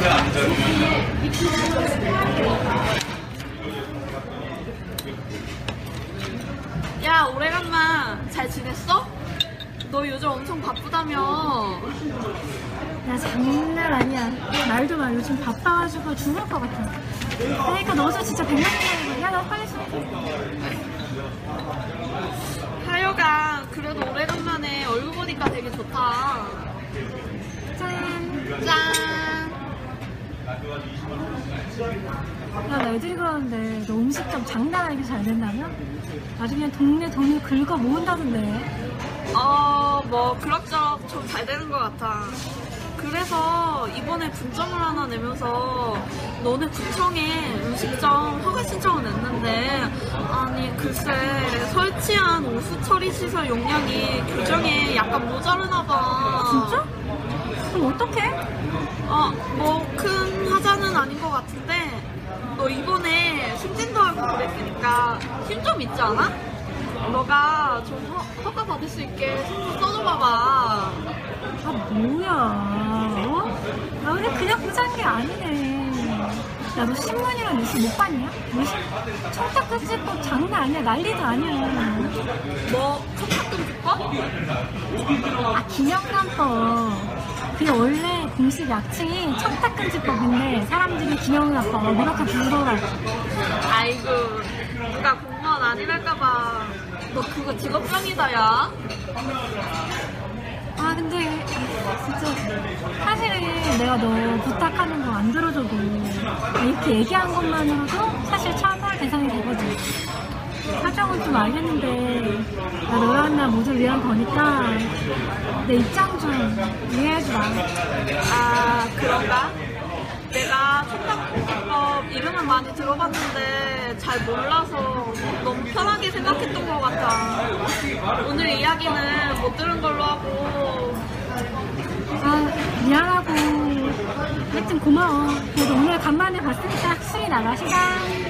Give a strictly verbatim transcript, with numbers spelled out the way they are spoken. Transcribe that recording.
야, 오래간만 잘 지냈어? 너 요즘 엄청 바쁘다며. 야, 장난 아니야. 말도 마. 요즘 바빠가지고 죽을 것 같아. 그러니까 너도 진짜 백만이야. 야, 너 빨리 쏘게. 하여간 그래도 오래간만에 얼굴 보니까 되게 좋다. 짠. 짠. 야, 나 애들이 그러는데 너 음식점 장난 아니게 잘 된다며? 아주 그냥 동네 돈을 긁어 모은다던데. 어, 뭐 그럭저럭 좀 잘 되는 것 같아. 그래서 이번에 분점을 하나 내면서 너네 구청에 음식점 허가 신청을 냈는데, 아니 글쎄 설치한 오수 처리 시설 용량이 규정에 약간 모자르나 봐. 진짜? 그럼 어떡해? 어, 뭐 큰 하자는 아닌 것 같은데, 너 이번에 승진도 하고 그랬으니까 힘 좀 있지 않아? 너가 좀 허, 허가 받을 수 있게 좀 써줘봐봐. 아, 뭐야. 어? 나 근데 그냥 부자인 게 아니네. 야, 너 신문이랑 뉴스 못 봤냐? 무슨 청탁금지법 장난 아니야. 난리도 아니야. 뭐 청탁금지법? 아, 김영란법. 그게 원래 공식 약칭이 청탁금지법인데 사람들이 김영란법 이렇게 부르더라고. 아이고, 누가 공무원 아니랄까봐. 너 그거 직업병이다, 야. 아, 근데 진짜 사실은 내가 너 부탁하는 거 안 들어줘도 이렇게 얘기한 것만으로도 사실 처벌 대상이 되거든. 사정은 좀 알겠는데 나 너랑 나 모두 위한 거니까 내 입장 좀 이해해주라. 아, 그런가? 내가 청탁금지법 이름은 많이 들어봤는데 잘 몰라서 너무 편하게 생각했던 것 같아. 오늘 이야기는 못 들은 걸로 하고. 아, 미안하고 하여튼 고마워. 그래도 오늘 간만에 봤으니까 술이나 마시자.